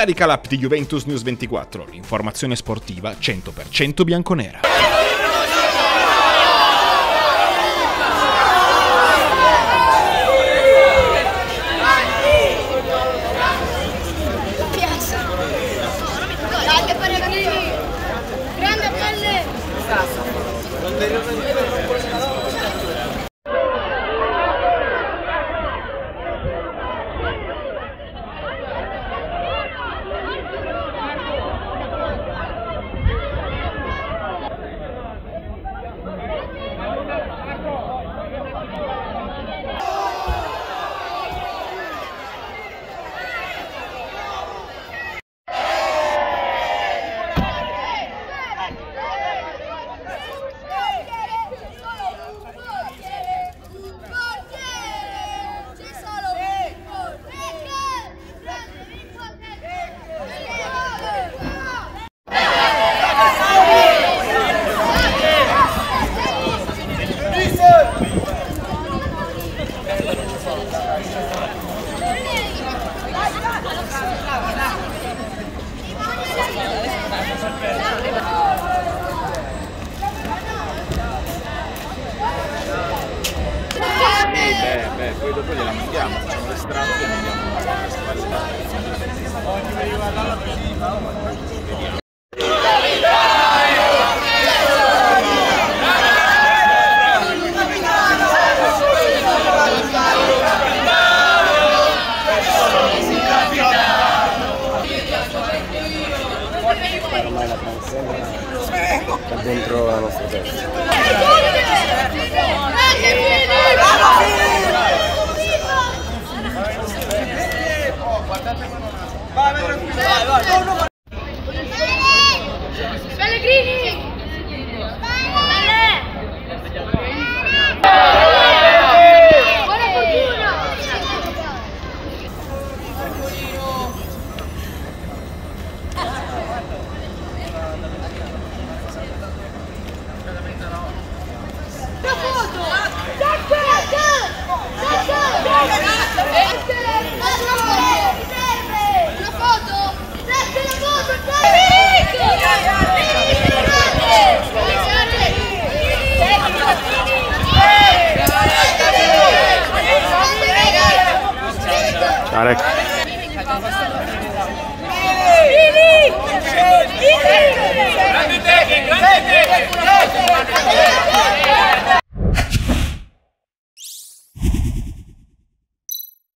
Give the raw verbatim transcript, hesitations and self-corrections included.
Scarica l'app di Juventus News ventiquattro, l'informazione sportiva cento per cento bianconera. Beh, beh, poi dopo gliela mandiamo, facciamo l'estratto e mandiamo le spalle. Ormai la canzone sta dentro la nostra testa. Pellegrini! Buona fortuna! Una foto! Una foto? Date la foto! Ciao Rec. Grande tecnica, grande tecnica!